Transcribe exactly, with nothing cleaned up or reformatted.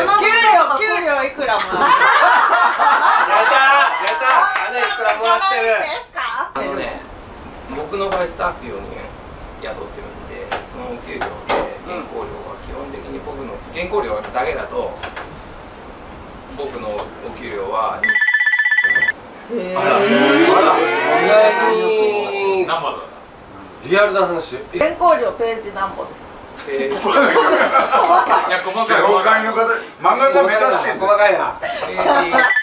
給料いくらもらってる？やったやった。金いくらもらってる。 あのね、 僕の場合スタッフよにん雇ってるんで、そのお給料で原稿料は基本的に僕の原稿料だけだと僕のお給料はへあら、あら、意外に何本だ。 リアルな話。 原稿料ページ何本？ えー、いや細かい細かい業界の方、漫画家目指してるんです。 細かいな。ページ